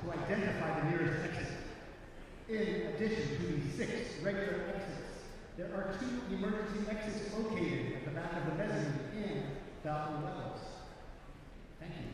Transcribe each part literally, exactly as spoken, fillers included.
to identify the nearest exit. In addition to the six regular exits, there are two emergency exits located at the back of the mezzanine and balcony levels. Thank you.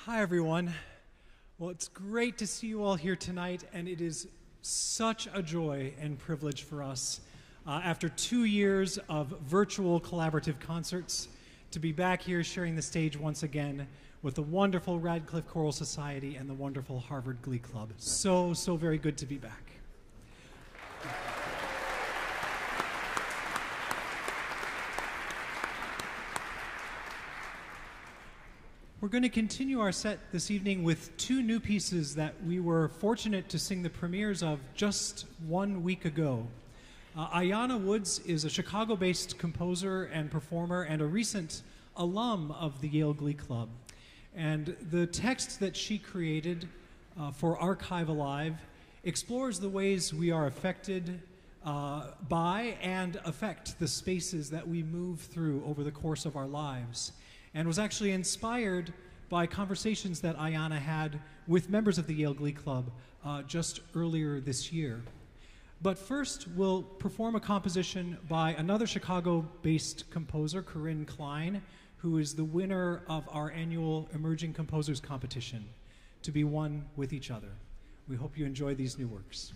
Hi, everyone. Well, it's great to see you all here tonight, and it is such a joy and privilege for us, uh, after two years of virtual collaborative concerts, to be back here sharing the stage once again with the wonderful Radcliffe Choral Society and the wonderful Harvard Glee Club. So, so very good to be back. We're going to continue our set this evening with two new pieces that we were fortunate to sing the premieres of just one week ago. Uh, Ayanna Woods is a Chicago-based composer and performer and a recent alum of the Yale Glee Club. And the text that she created uh, for Archive Alive explores the ways we are affected uh, by and affect the spaces that we move through over the course of our lives, and was actually inspired by conversations that Ayanna had with members of the Yale Glee Club uh, just earlier this year. But first, we'll perform a composition by another Chicago-based composer, Corinne Klein, who is the winner of our annual Emerging Composers Competition, To Be One with Each Other. We hope you enjoy these new works.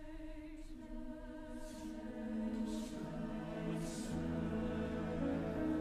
Thank you.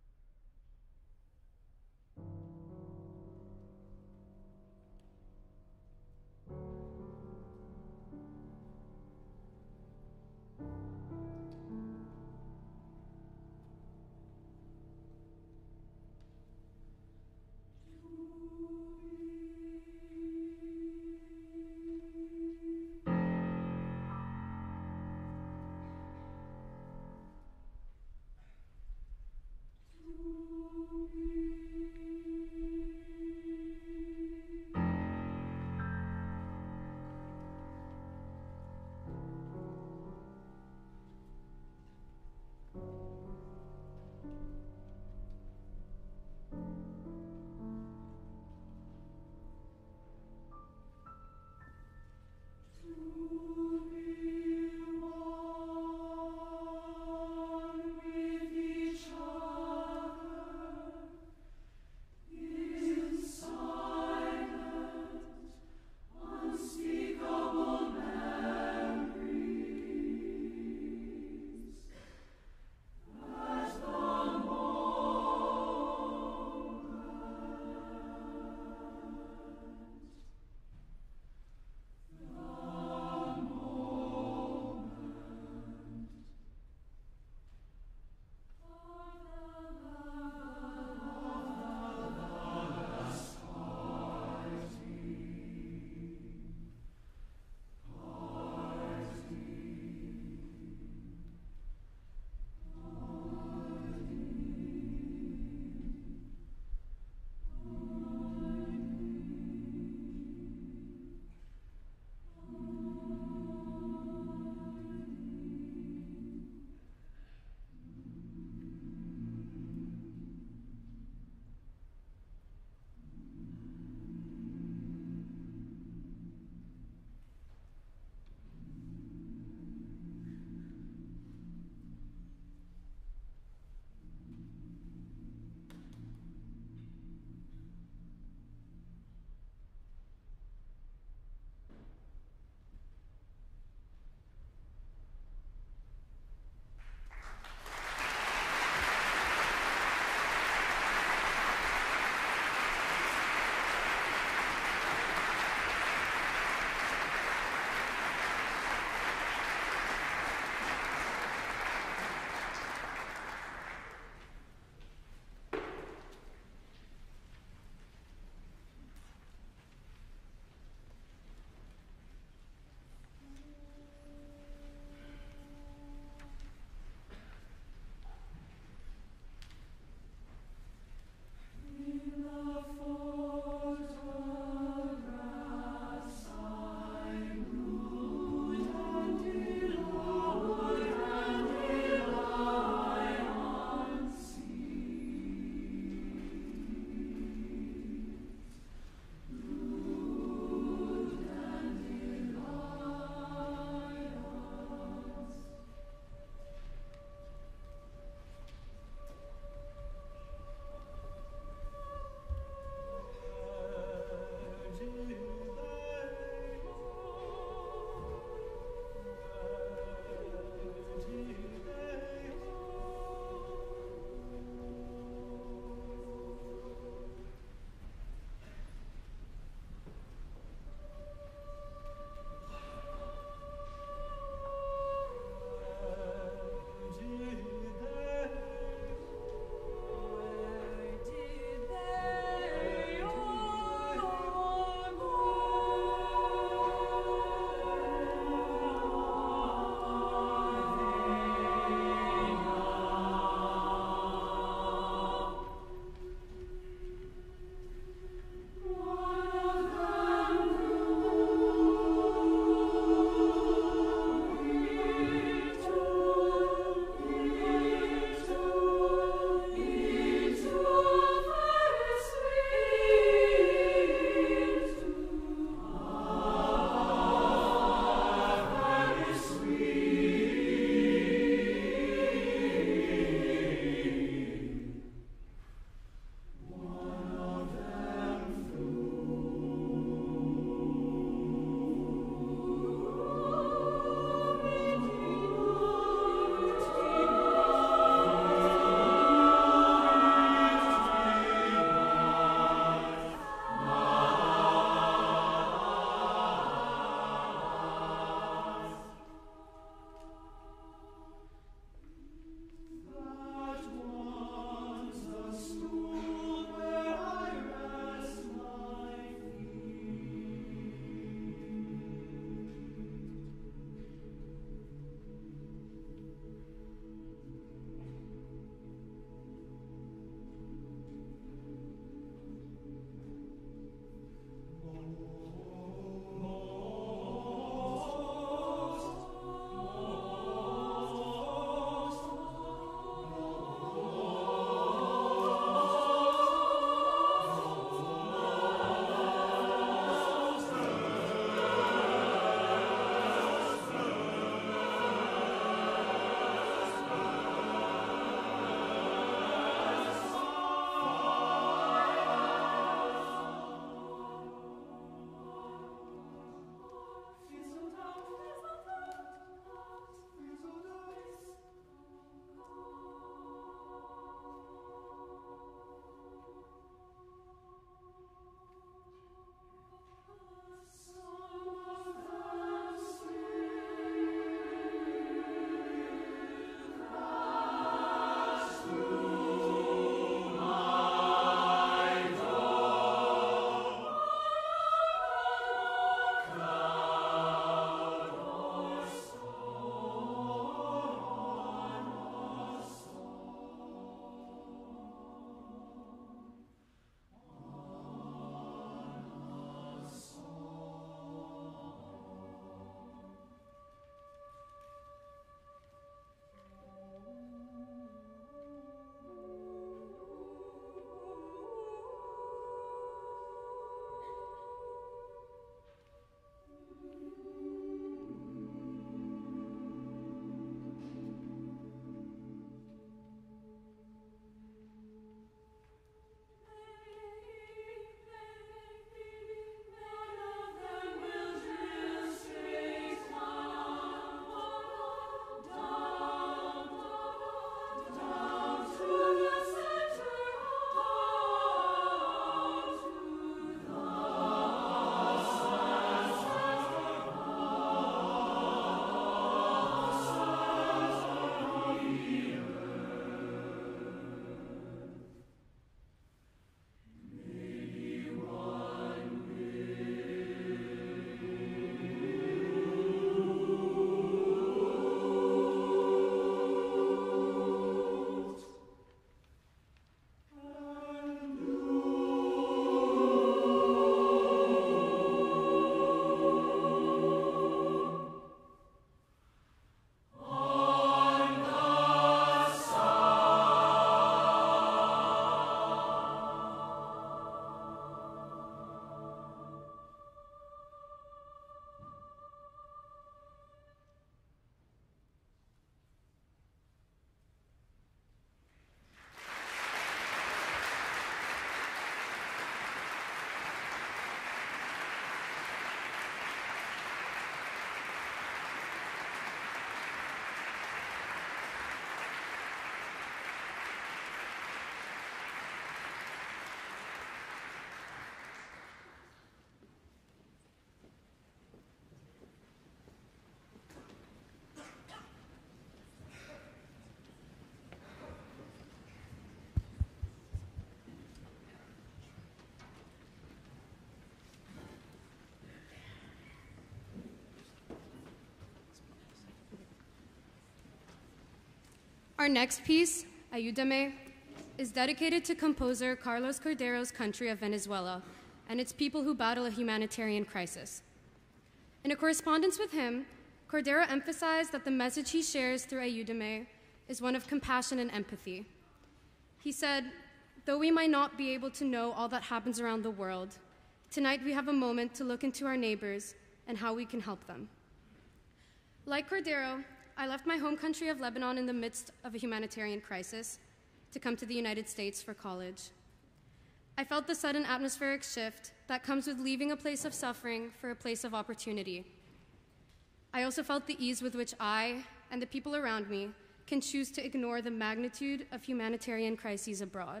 Our next piece, Ayúdame, is dedicated to composer Carlos Cordero's country of Venezuela and its people who battle a humanitarian crisis. In a correspondence with him, Cordero emphasized that the message he shares through Ayúdame is one of compassion and empathy. He said, "Though we might not be able to know all that happens around the world, tonight we have a moment to look into our neighbors and how we can help them." Like Cordero, I left my home country of Lebanon in the midst of a humanitarian crisis to come to the United States for college. I felt the sudden atmospheric shift that comes with leaving a place of suffering for a place of opportunity. I also felt the ease with which I and the people around me can choose to ignore the magnitude of humanitarian crises abroad.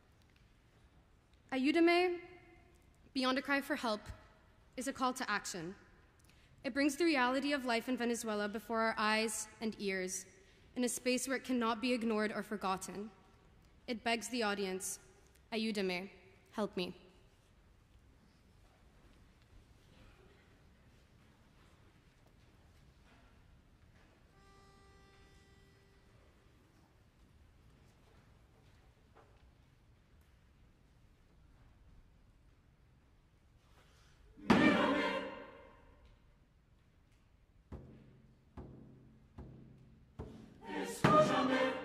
Ayúdame, beyond a cry for help, is a call to action. It brings the reality of life in Venezuela before our eyes and ears, in a space where it cannot be ignored or forgotten. It begs the audience, Ayúdame, help me. Escúchame.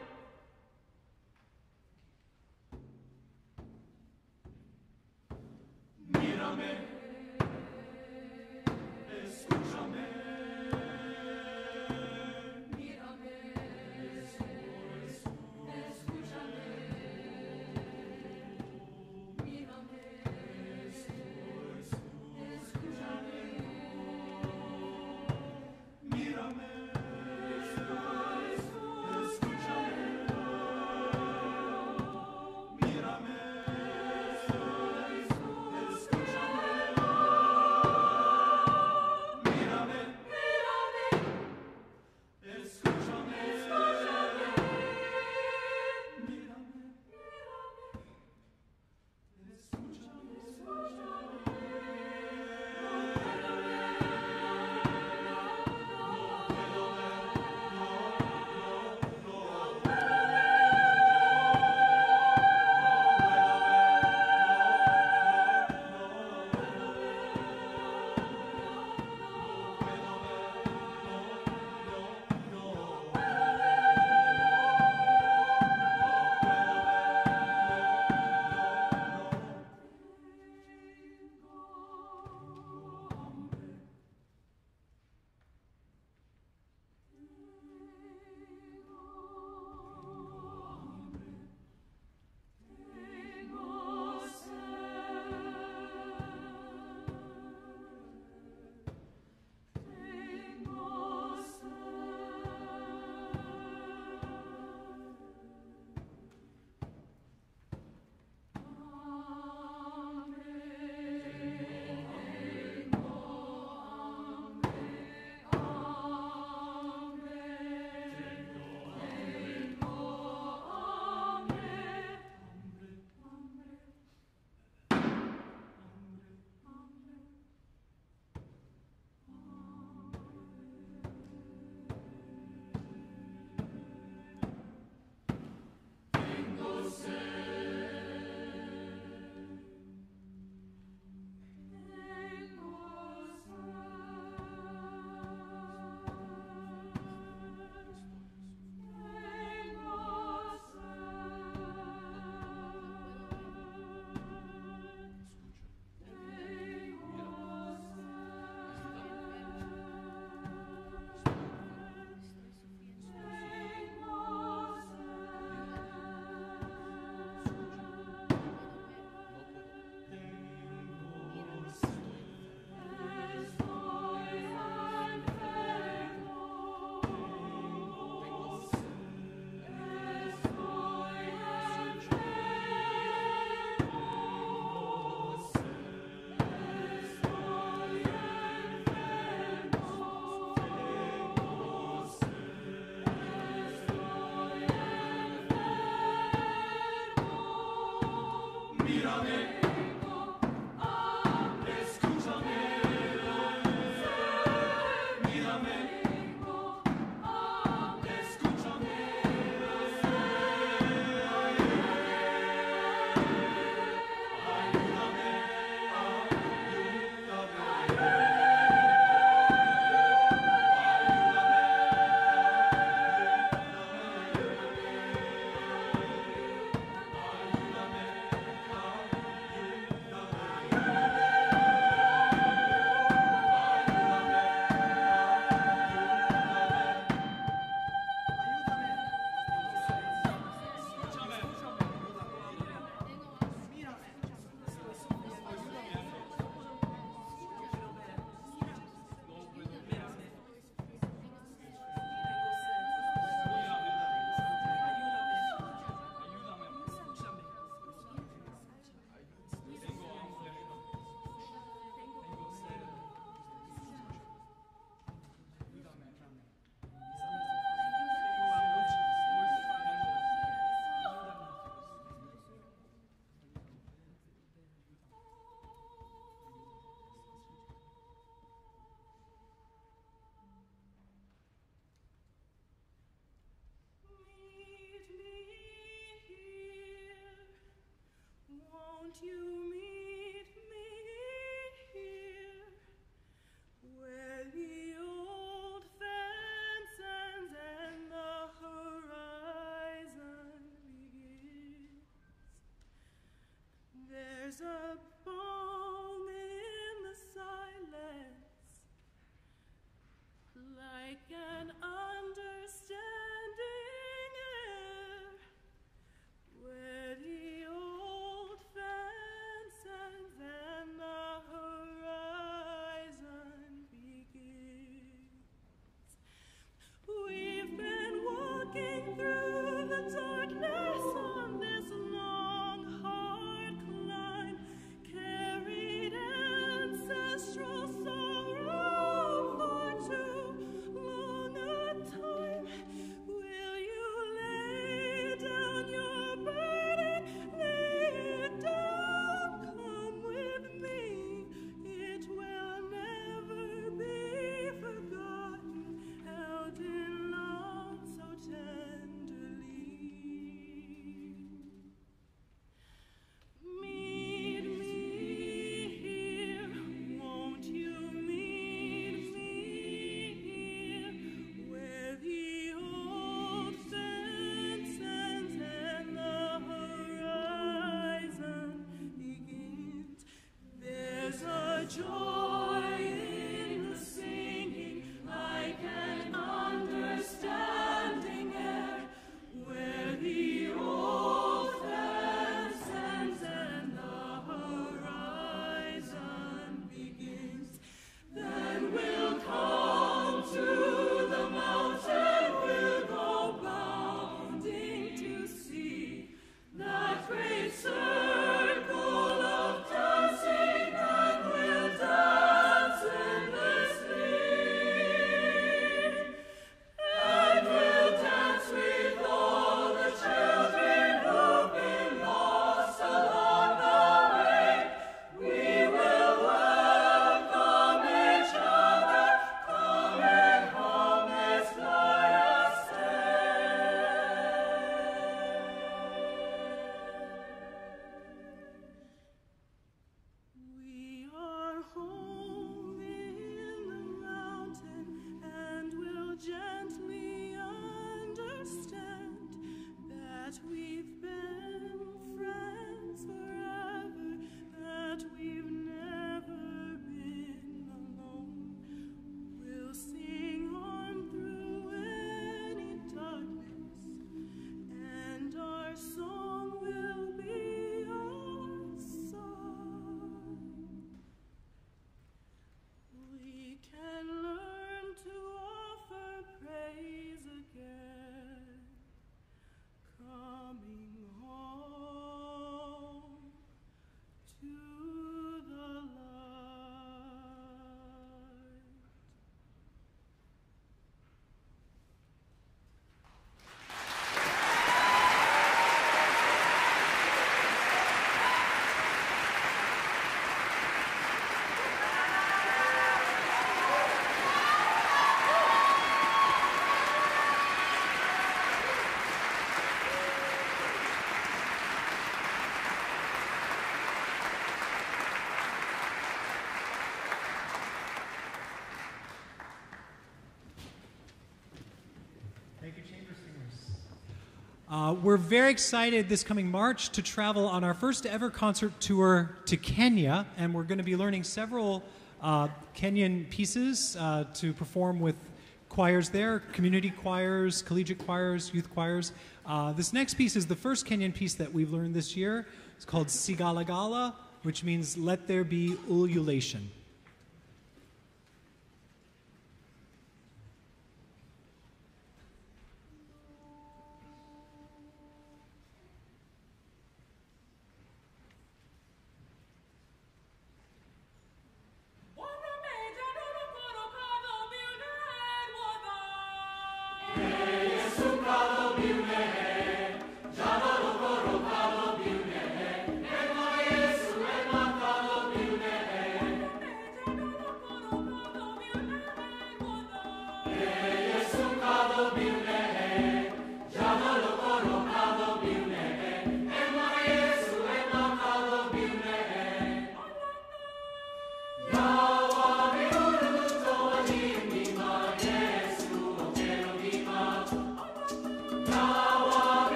Thank you, chamber singers. Uh, we're very excited this coming March to travel on our first ever concert tour to Kenya, and we're going to be learning several uh, Kenyan pieces uh, to perform with choirs there, community choirs, collegiate choirs, youth choirs. Uh, this next piece is the first Kenyan piece that we've learned this year. It's called Sigalagala, which means let there be ululation.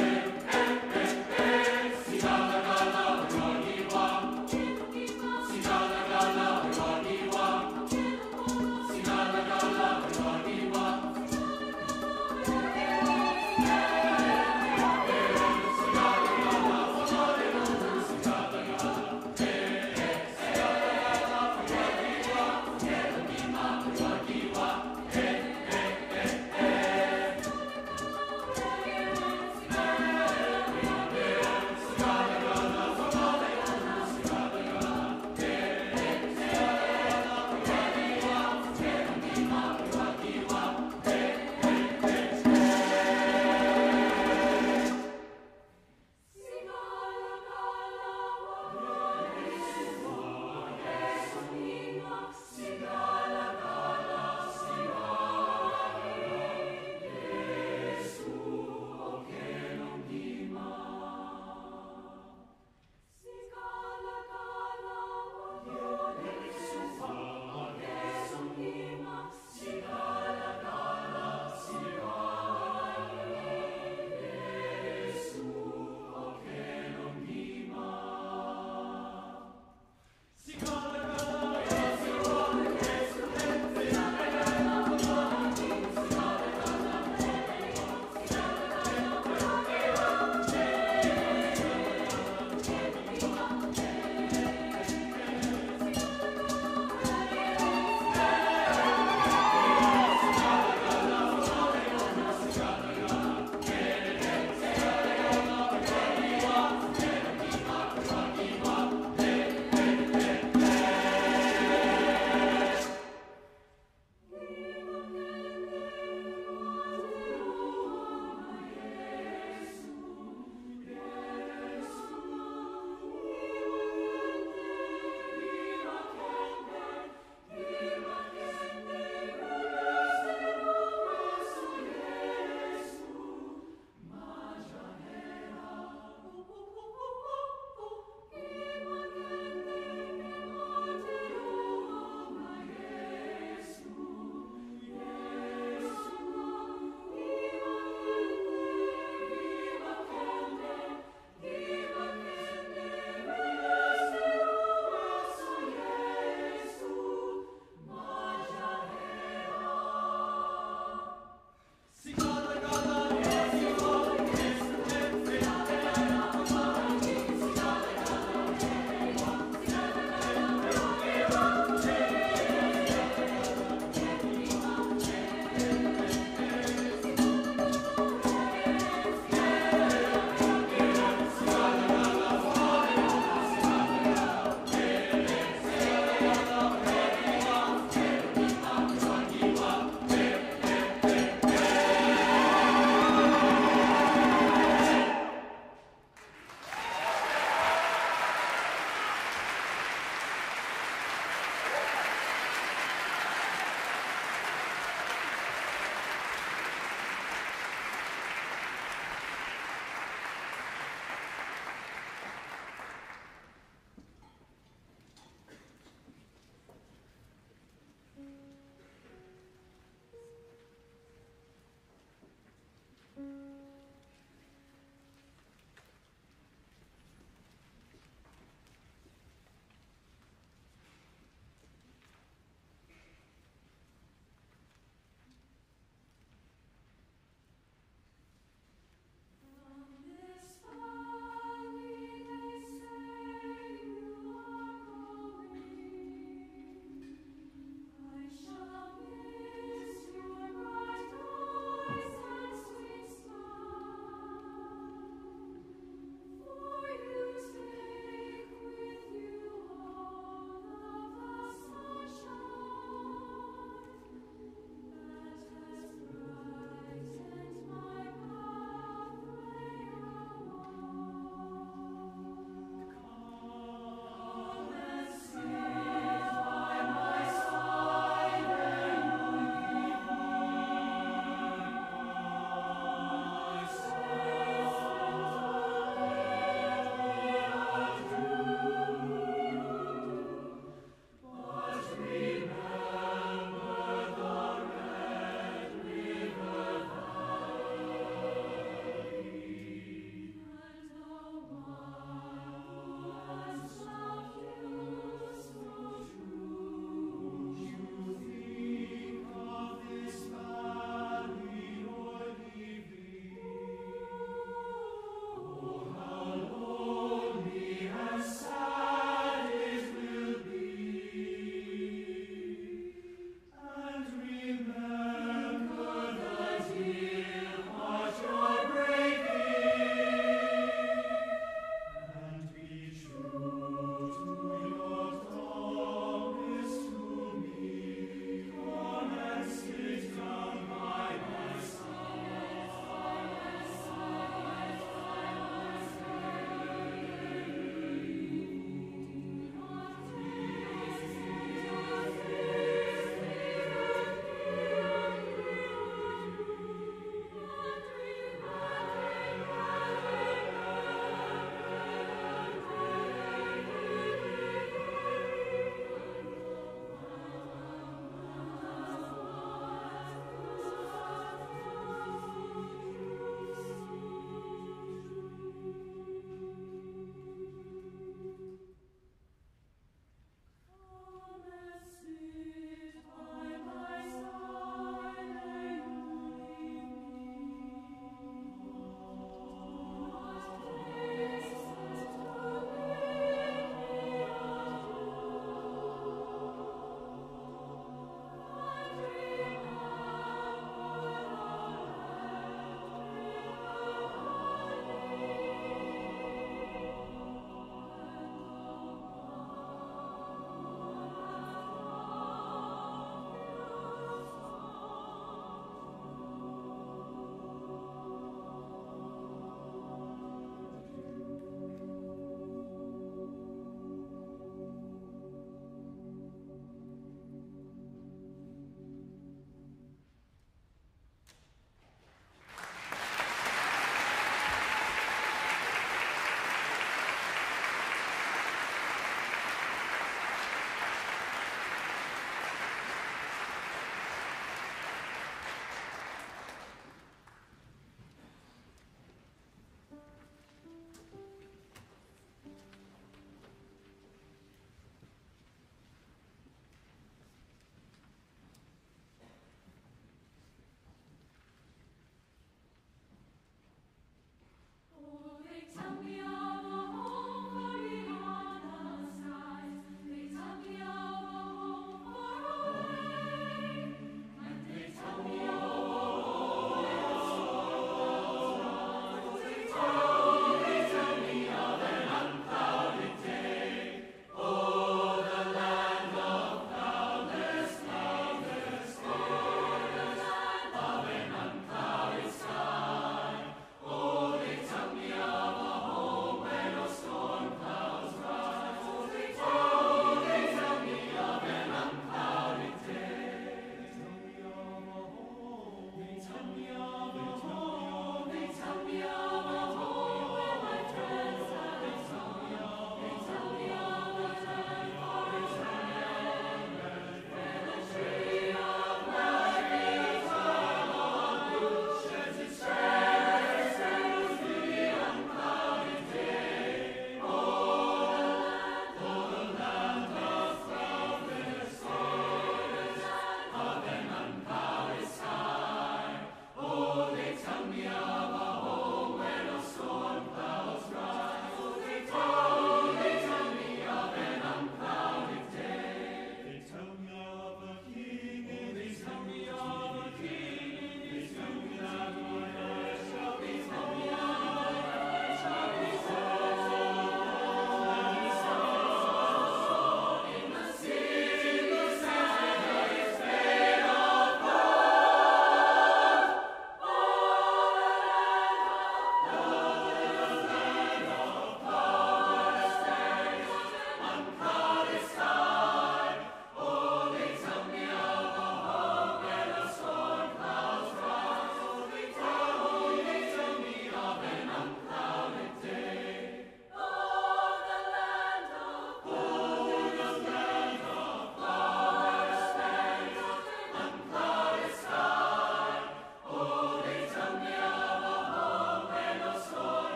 Sigalagala,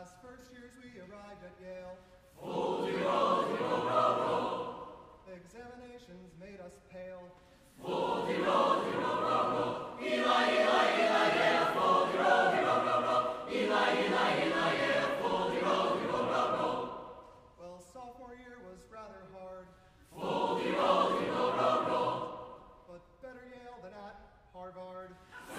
As first years we arrived at Yale, examinations made us pale. Well, sophomore year was rather hard, but better Yale than at Harvard.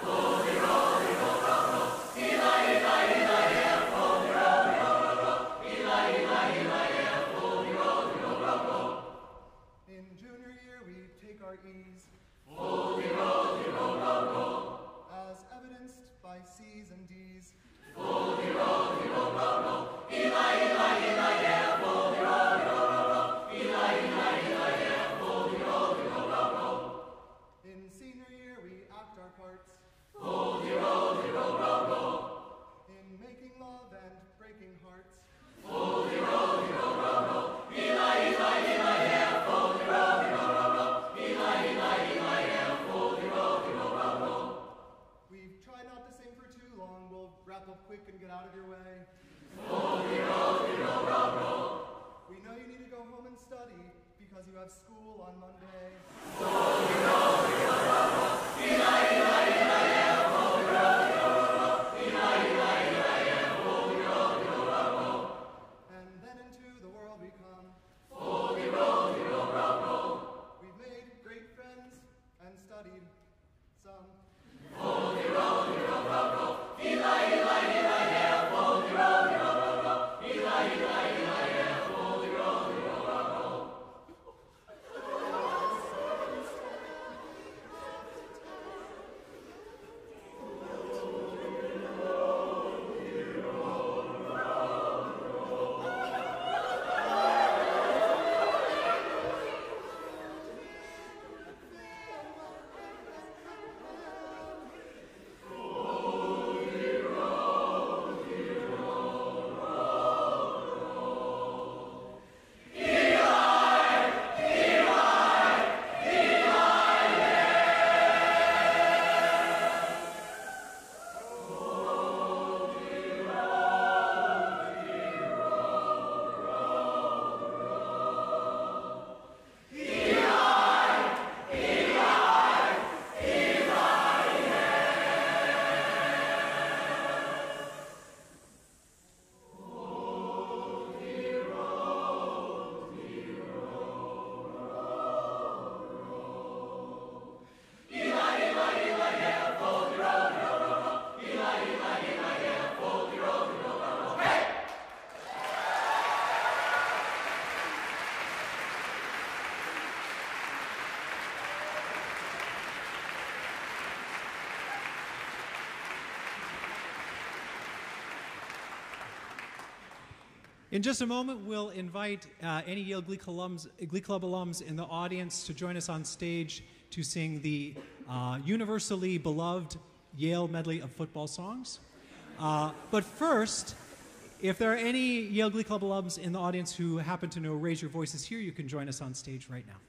In junior year we take our ease, as evidenced by C's and D's. In senior year we act our parts, in making love and breaking hearts. We've tried not to sing for too long. We'll wrap up quick and get out of your way. We know you need to go home and study because you have school on Monday. And then into the world we come. We've made great friends and studied some. In just a moment, we'll invite uh, any Yale Glee Club, alums, Glee Club alums in the audience to join us on stage to sing the uh, universally beloved Yale medley of football songs. Uh, but first, if there are any Yale Glee Club alums in the audience who happen to know Raise Your Voices here, you can join us on stage right now.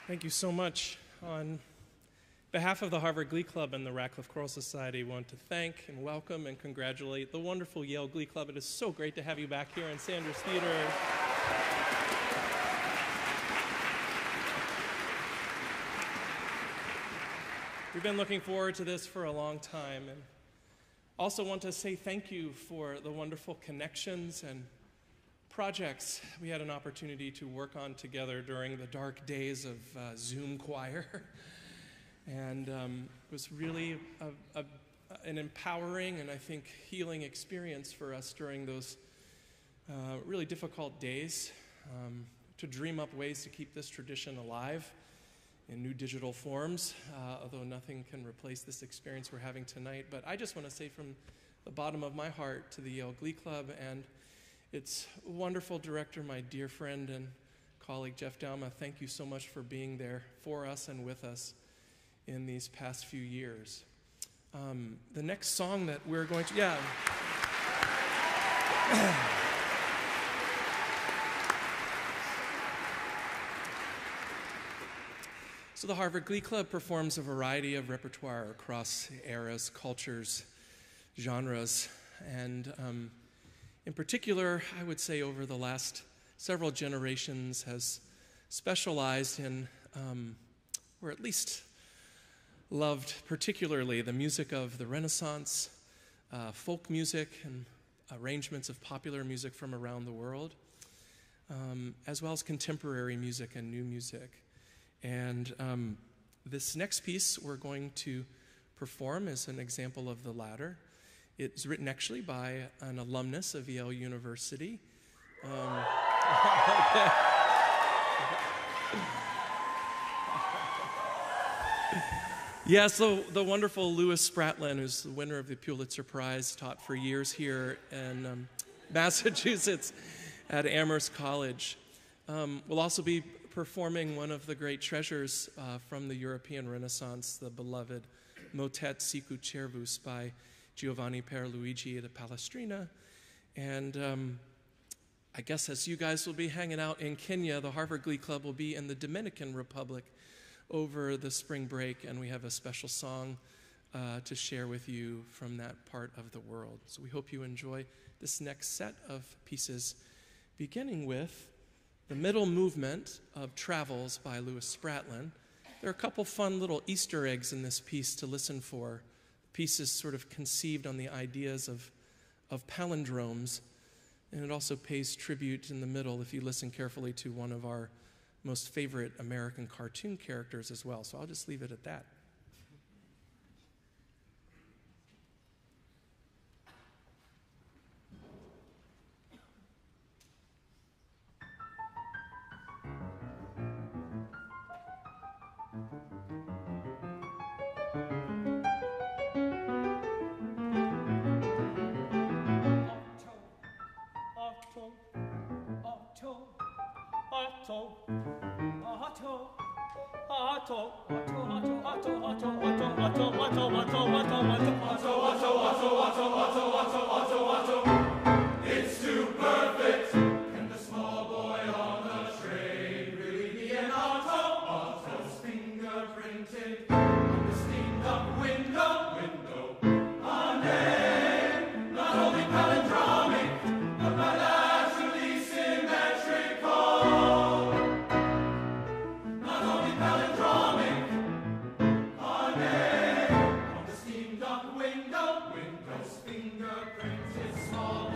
Thank you so much. On behalf of the Harvard Glee Club and the Radcliffe Choral Society, I want to thank and welcome and congratulate the wonderful Yale Glee Club. It is so great to have you back here in Sanders Theater. We've been looking forward to this for a long time, and also want to say thank you for the wonderful connections and projects we had an opportunity to work on together during the dark days of uh, Zoom choir. And um, it was really a, a, an empowering and I think healing experience for us during those uh, really difficult days um, to dream up ways to keep this tradition alive in new digital forms, uh, although nothing can replace this experience we're having tonight. But I just want to say from the bottom of my heart to the Yale Glee Club and its wonderful director, my dear friend and colleague Jeff Dauma, thank you so much for being there for us and with us in these past few years. Um, the next song that we're going to, yeah. So the Harvard Glee Club performs a variety of repertoire across eras, cultures, genres, and um, in particular, I would say over the last several generations has specialized in, um, or at least loved particularly, the music of the Renaissance, uh, folk music, and arrangements of popular music from around the world, um, as well as contemporary music and new music. And um, this next piece we're going to perform is an example of the latter. It's written actually by an alumnus of Yale University. Um, yeah, so the wonderful Louis Spratlin, who's the winner of the Pulitzer Prize, taught for years here in um, Massachusetts at Amherst College, um, will also be performing one of the great treasures uh, from the European Renaissance, the beloved motet Sicut Cervus by Giovanni Pierluigi da Palestrina. And um, I guess as you guys will be hanging out in Kenya, the Harvard Glee Club will be in the Dominican Republic over the spring break, and we have a special song uh, to share with you from that part of the world. So we hope you enjoy this next set of pieces, beginning with the middle movement of Travels by Louis Spratlin. There are a couple fun little Easter eggs in this piece to listen for. The piece is sort of conceived on the ideas of, of palindromes, and it also pays tribute in the middle, if you listen carefully, to one of our most favorite American cartoon characters as well. So I'll just leave it at that. It's too perfect. Can the small boy on the train really be an auto? Auto's fingerprinted on the steamed up window. Window. A name, not only palindromic, but bilaterally symmetrical. Not only palindromic, a name on the steamed up window. Window's fingerprinted small.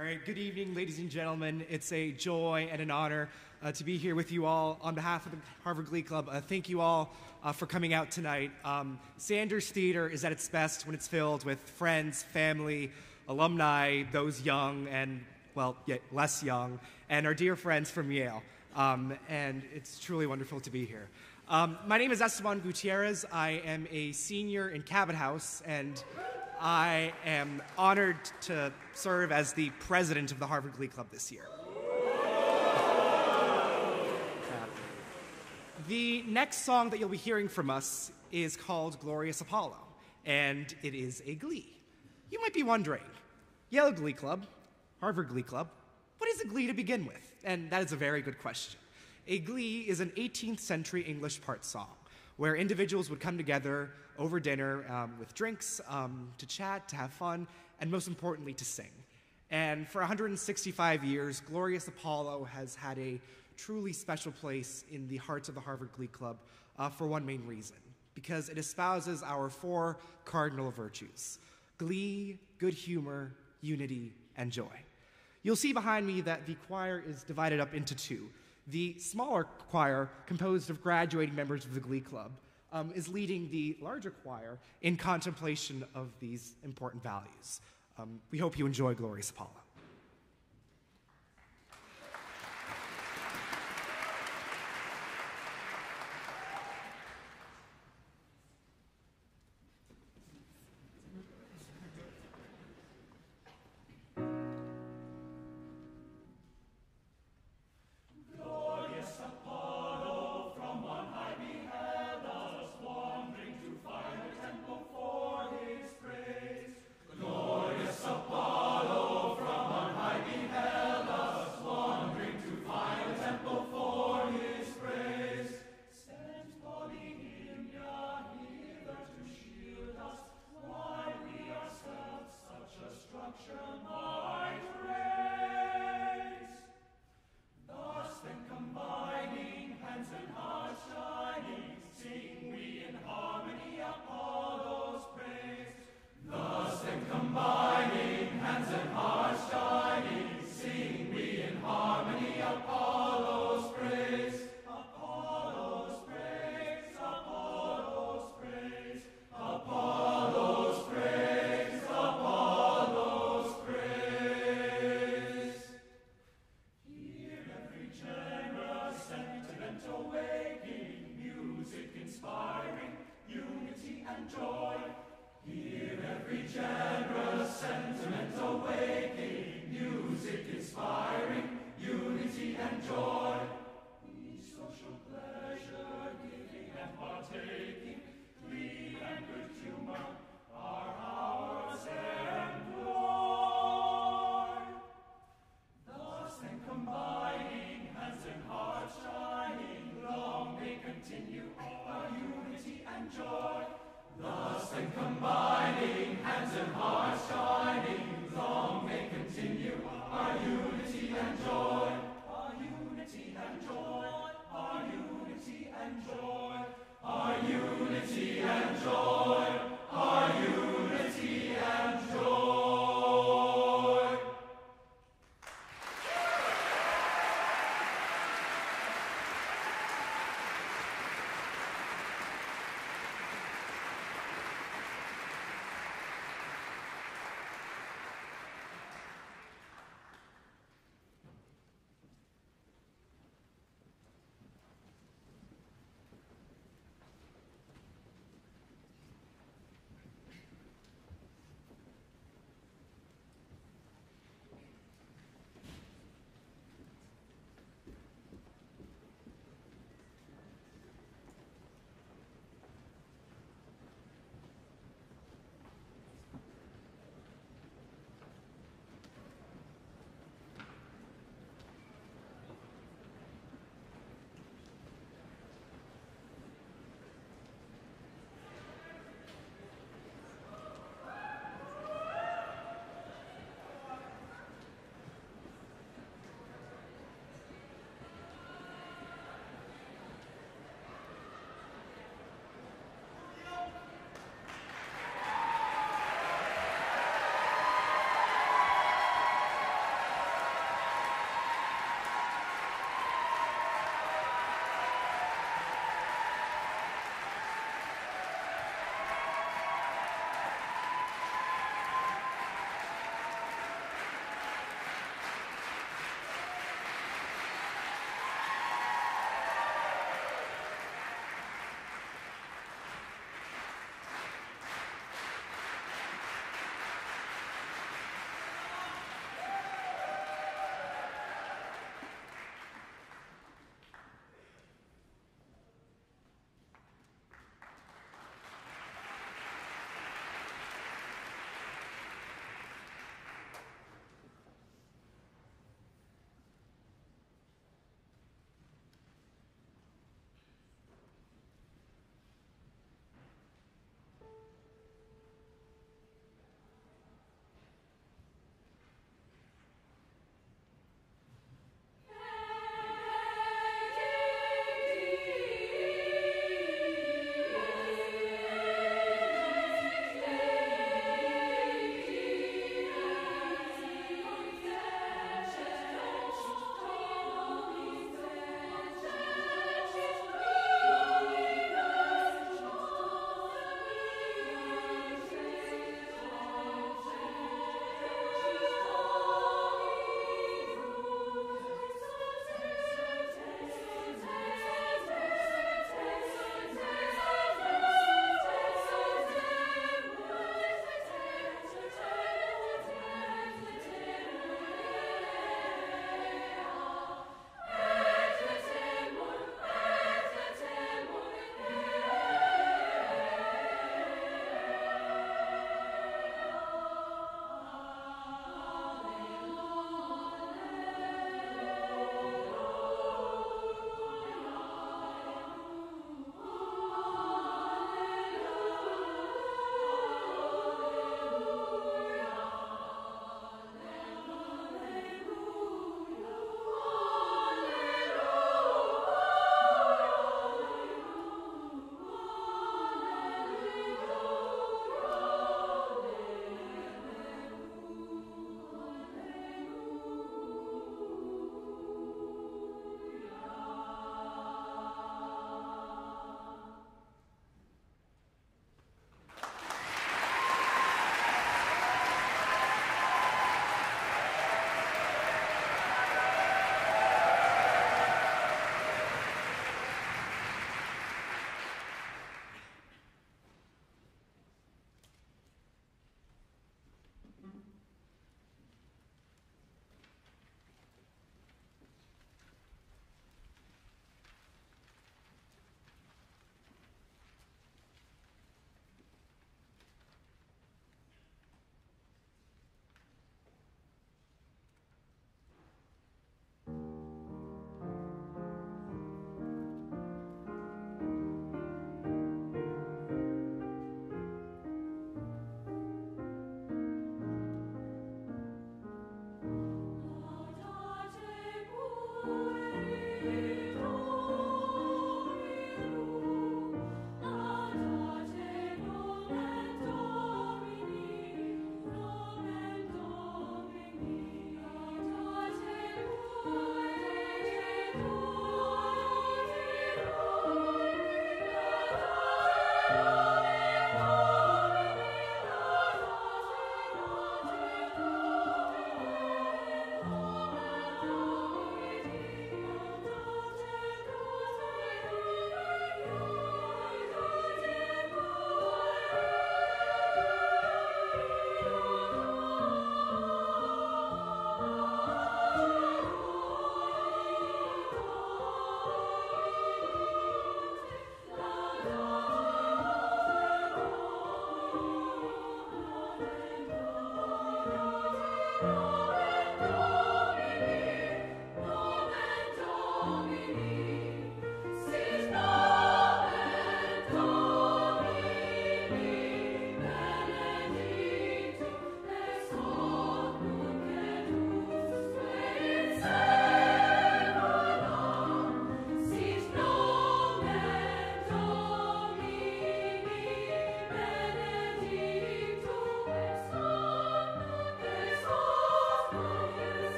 All right, good evening, ladies and gentlemen. It's a joy and an honor uh, to be here with you all. On behalf of the Harvard Glee Club, uh, thank you all uh, for coming out tonight. Um, Sanders Theater is at its best when it's filled with friends, family, alumni, those young and, well, yet less young, and our dear friends from Yale. Um, and it's truly wonderful to be here. Um, my name is Esteban Gutierrez. I am a senior in Cabot House, and I am honored to serve as the president of the Harvard Glee Club this year. The next song that you'll be hearing from us is called Glorious Apollo, and it is a glee. You might be wondering, Yale Glee Club, Harvard Glee Club, what is a glee to begin with? And that is a very good question. A glee is an eighteenth century English part song where individuals would come together over dinner um, with drinks um, to chat, to have fun, and most importantly, to sing. And for one hundred sixty-five years, Glorious Apollo has had a truly special place in the hearts of the Harvard Glee Club uh, for one main reason, because it espouses our four cardinal virtues: glee, good humor, unity, and joy. You'll see behind me that the choir is divided up into two. The smaller choir, composed of graduating members of the Glee Club, um, is leading the larger choir in contemplation of these important values. Um, we hope you enjoy Glorious Apollo.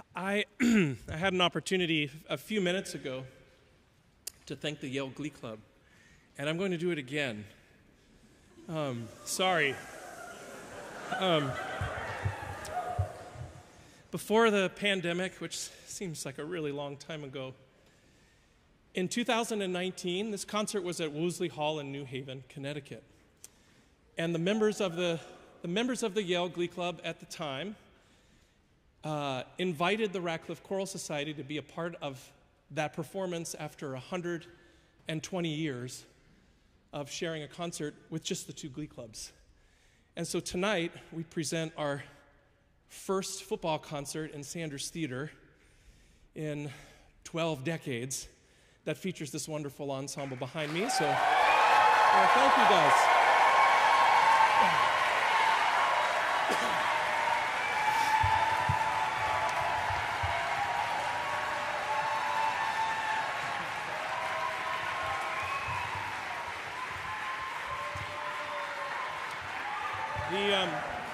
I, I had an opportunity a few minutes ago to thank the Yale Glee Club, and I'm going to do it again. Um, sorry. Um, before the pandemic, which seems like a really long time ago, in two thousand nineteen, this concert was at Wolseley Hall in New Haven, Connecticut. And the members of the, the members of the Yale Glee Club at the time uh, invited the Radcliffe Choral Society to be a part of that performance after one hundred twenty years of sharing a concert with just the two glee clubs. And so tonight, we present our first football concert in Sanders Theater in twelve decades that features this wonderful ensemble behind me. So, well, thank you guys. The, um,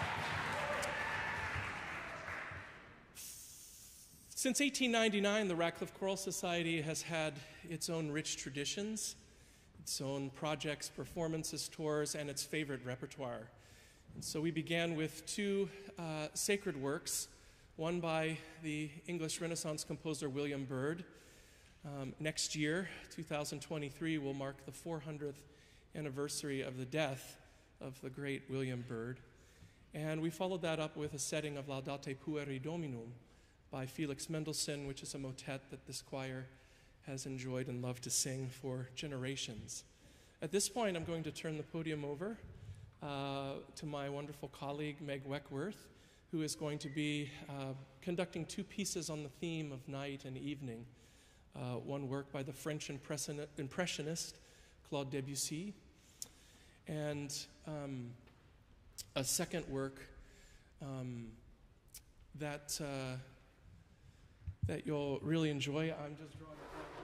since eighteen ninety-nine, the Radcliffe Choral Society has had its own rich traditions, its own projects, performances, tours, and its favorite repertoire. And so we began with two uh, sacred works, one by the English Renaissance composer William Byrd. Um, next year, two thousand twenty-three, will mark the four hundredth anniversary of the death of the great William Byrd. And we followed that up with a setting of Laudate Pueri Dominum by Felix Mendelssohn, which is a motet that this choir has enjoyed and loved to sing for generations. At this point, I'm going to turn the podium over uh, to my wonderful colleague, Meg Weckworth, who is going to be uh, conducting two pieces on the theme of night and evening. Uh, one work by the French impressionist Claude Debussy, and um, a second work um, that uh, that you'll really enjoy. I'm just drawing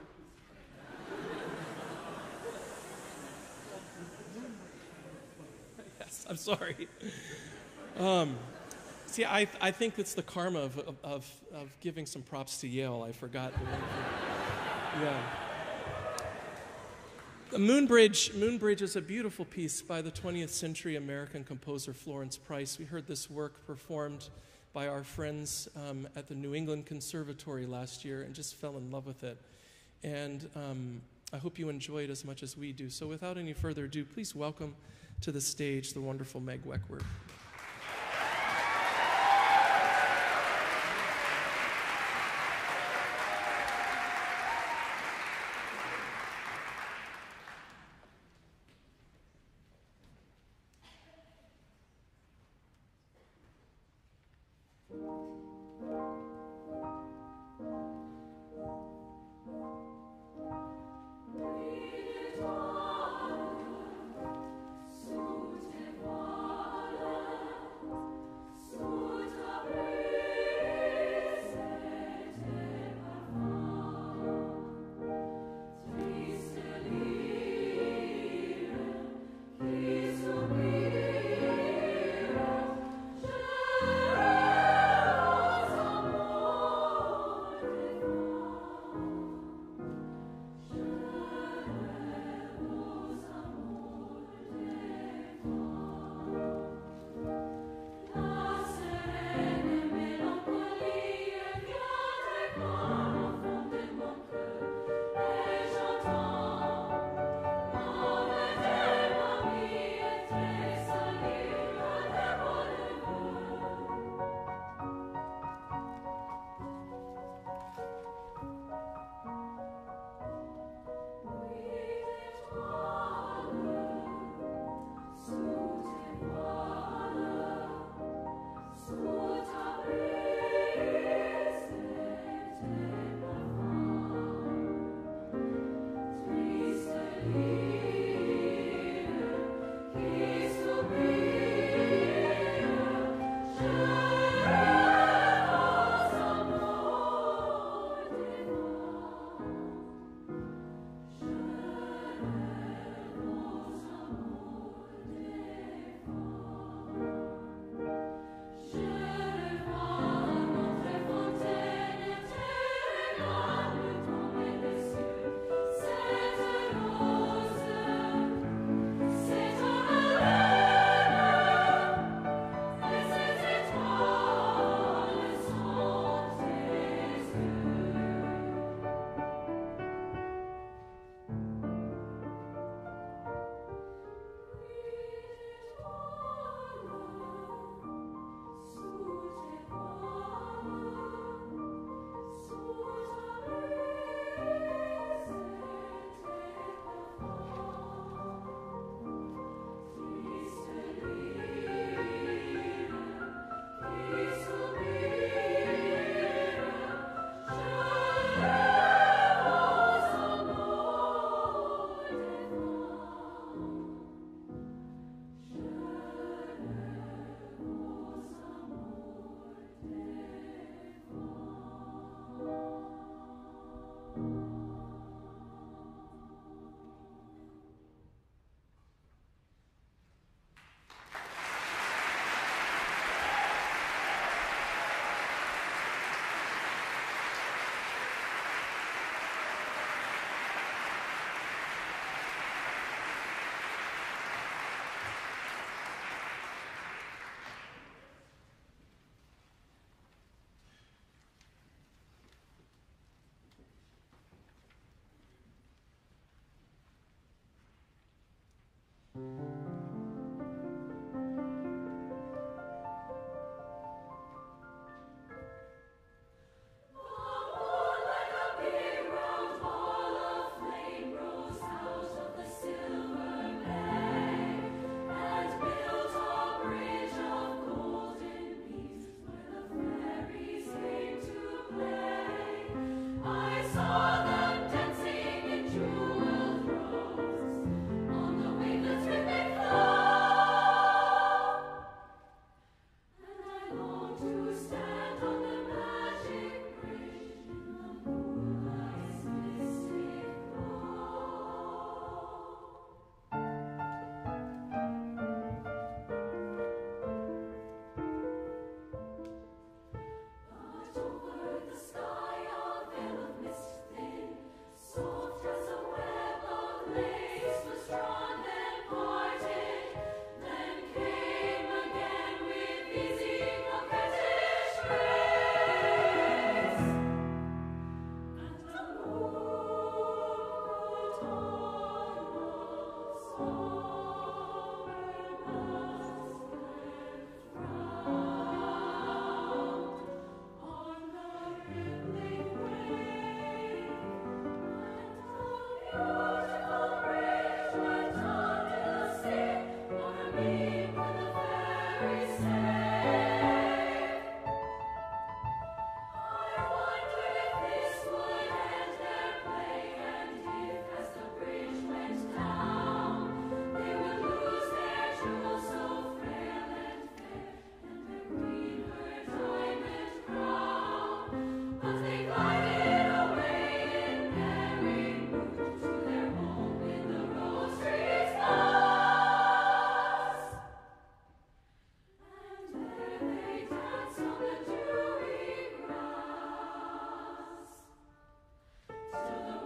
a Yes, I'm sorry. Um, see, I I think it's the karma of, of of giving some props to Yale. I forgot. Yeah. The Moonbridge, Moonbridge is a beautiful piece by the twentieth century American composer Florence Price. We heard this work performed by our friends um, at the New England Conservatory last year and just fell in love with it. And um, I hope you enjoy it as much as we do. So without any further ado, please welcome to the stage the wonderful Meg Weckworth. Sweet and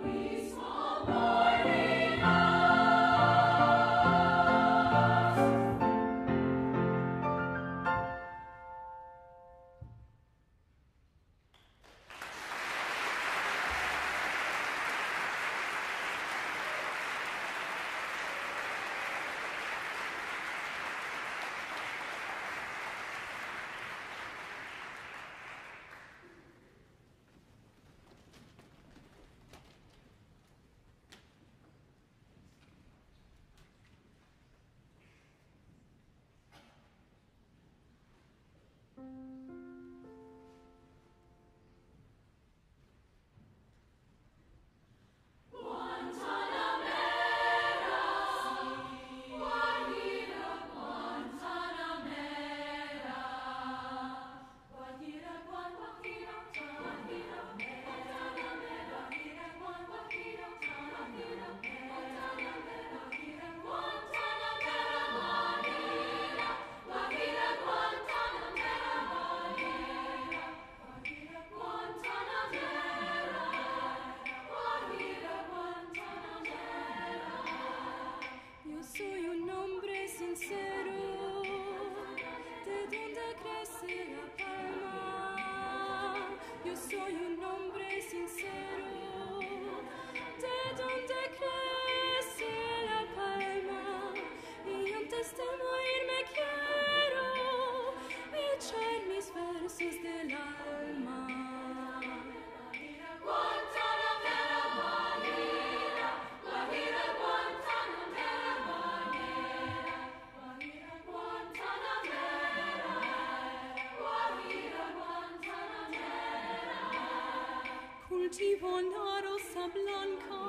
Cultivo una rosa blanca,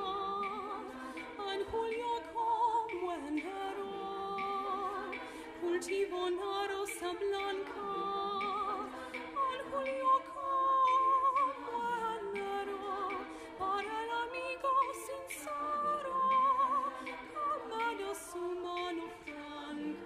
en julio como enero. Cultivo una rosa blanca, en julio como enero. Para el amigo sincero, como de su mano franca.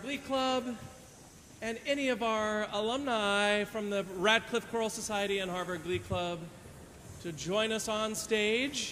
Glee Club, and any of our alumni from the Radcliffe Choral Society and Harvard Glee Club to join us on stage.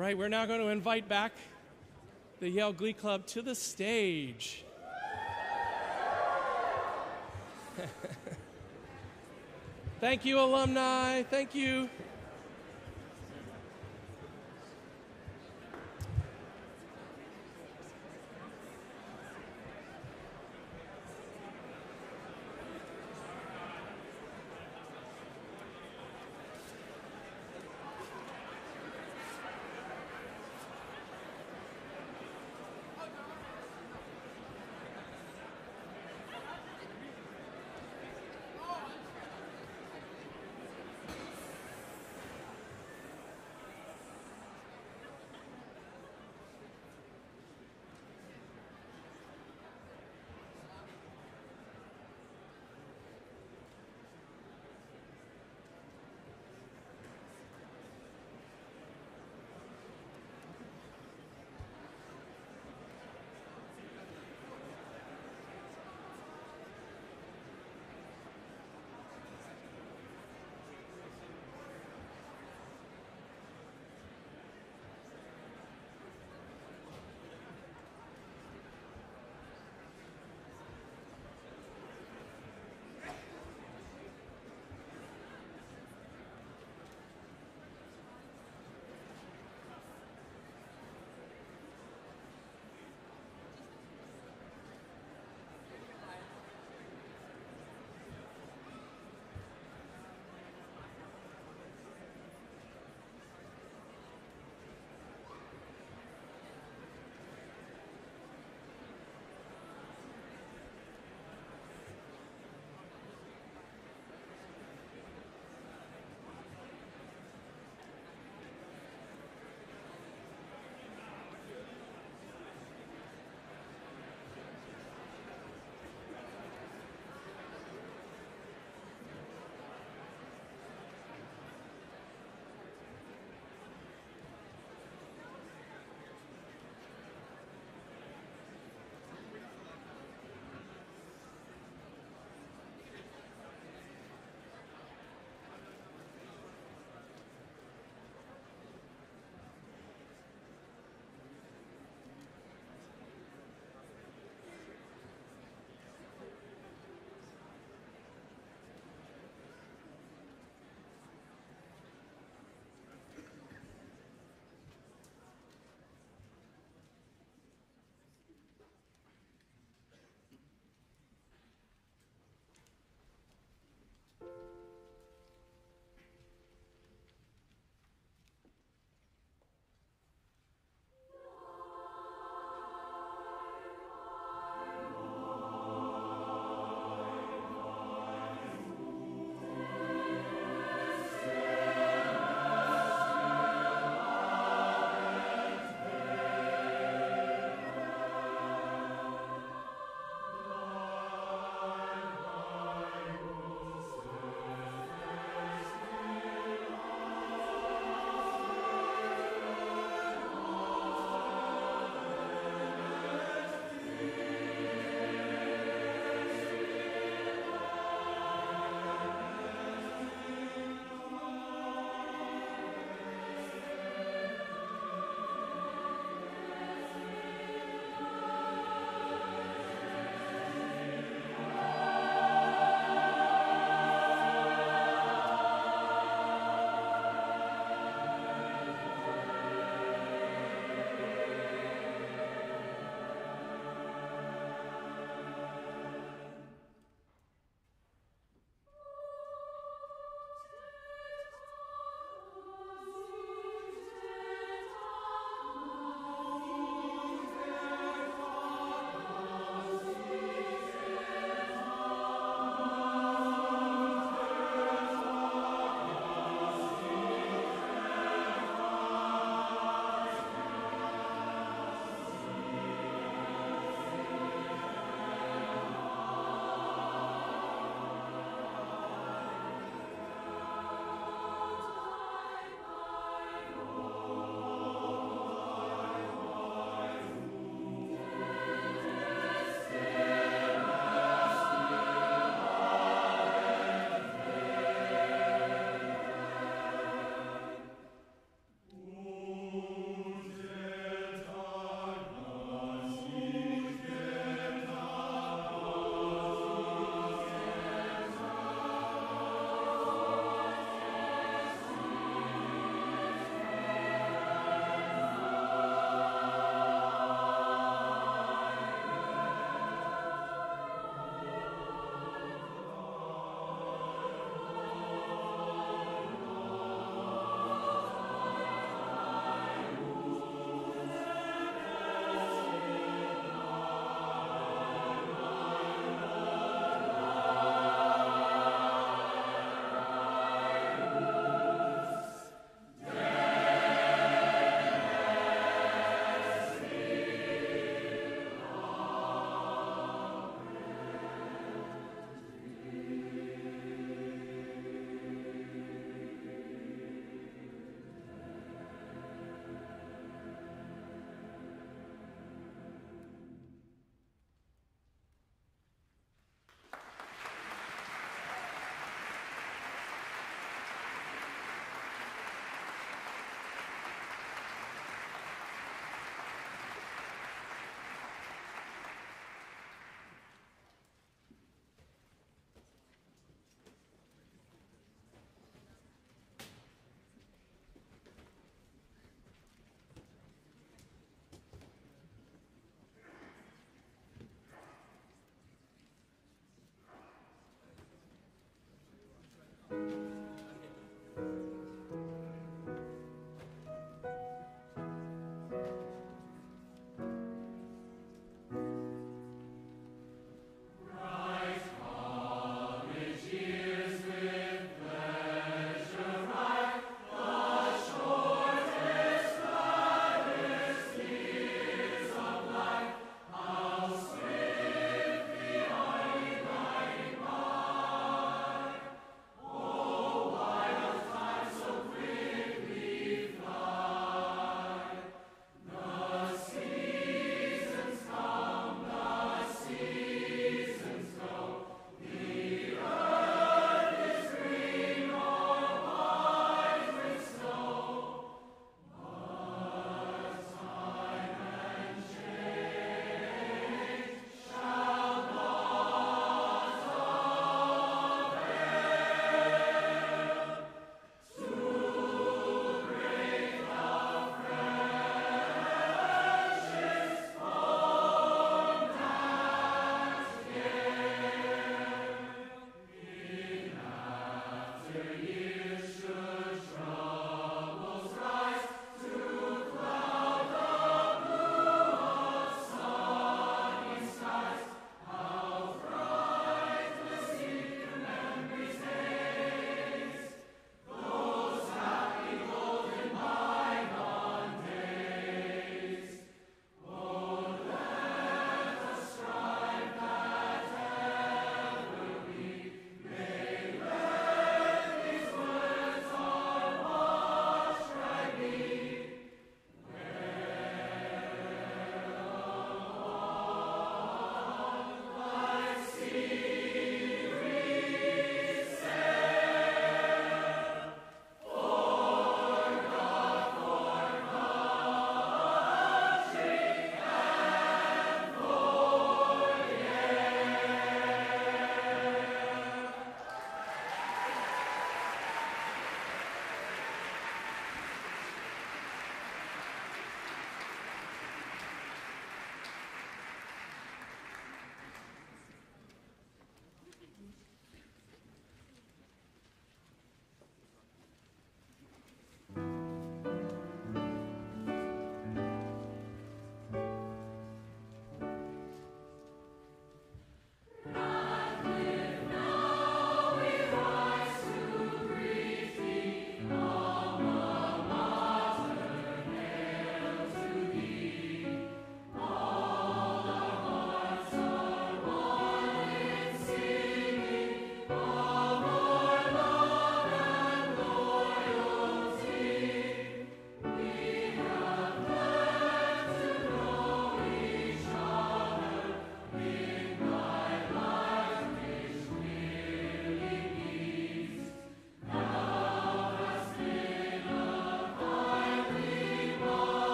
right, we're now going to invite back the Yale Glee Club to the stage. Thank you, alumni. Thank you.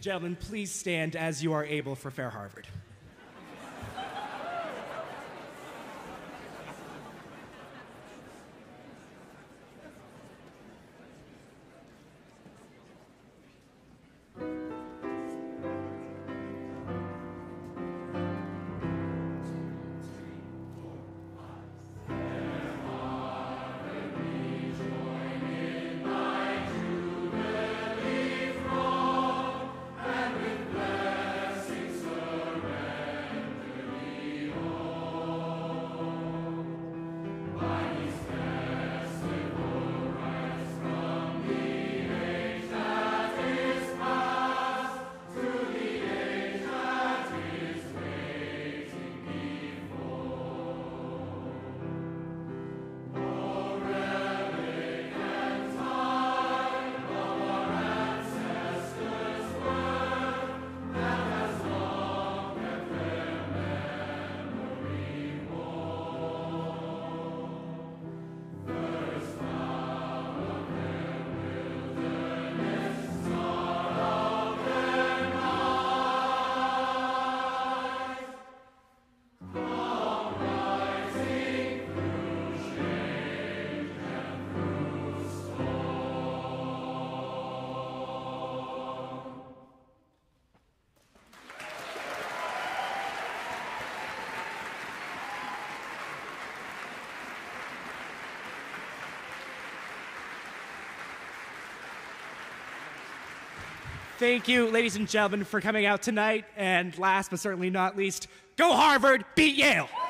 and gentlemen, please stand as you are able for Fair Harvard. Thank you, ladies and gentlemen, for coming out tonight. And last but certainly not least, go Harvard, beat Yale!